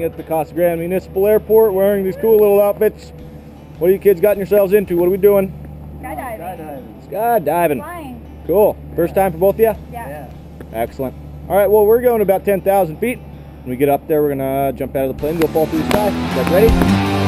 at the Casa Grande Municipal Airport wearing these cool little outfits. What have you kids gotten yourselves into? What are we doing? Skydiving. Skydiving. Flying. Cool. First time for both of you? Yeah. Excellent. All right, well, we're going about 10,000 feet. When we get up there, we're going to jump out of the plane, go fall through the sky. You guys ready?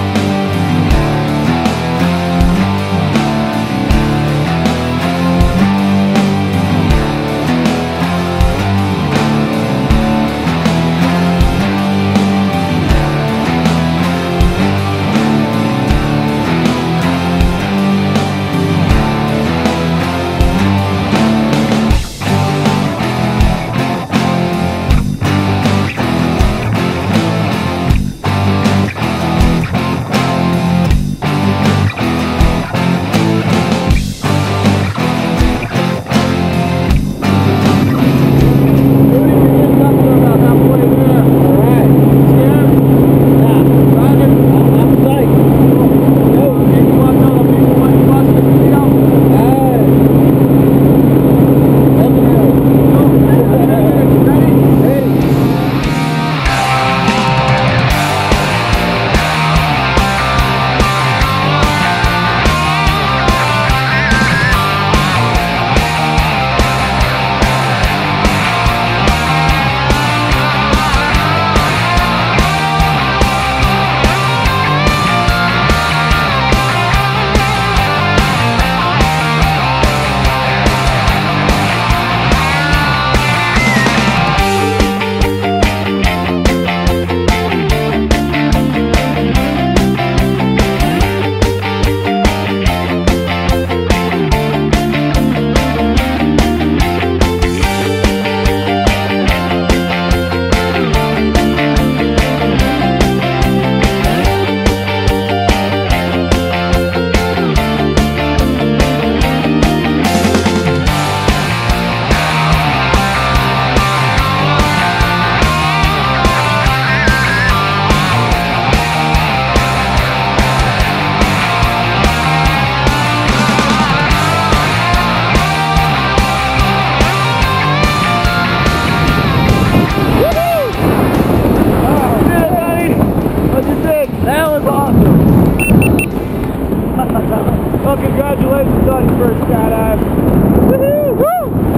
Well, congratulations on your first skydive. Woohoo! Woo!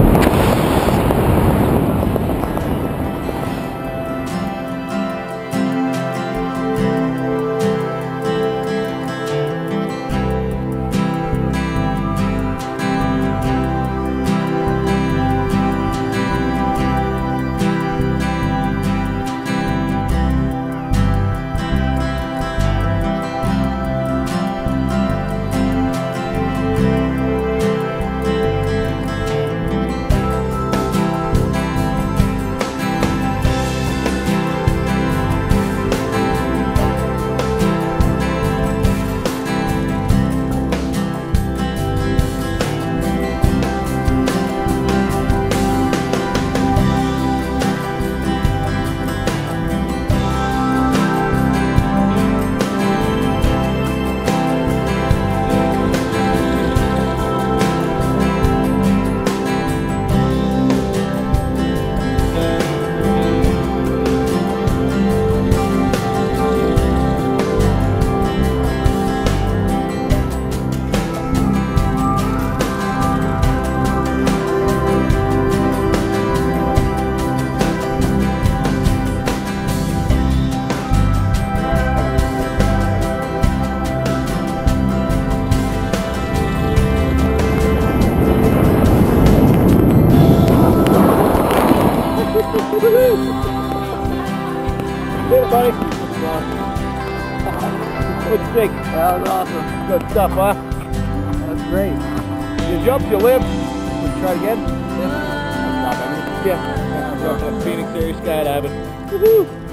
Did it, buddy. What'd you think? That was awesome. Good stuff, huh? That's great. You jumped, you lived. Would you try it again? Yeah. Phoenix Area Skydiving. Woohoo!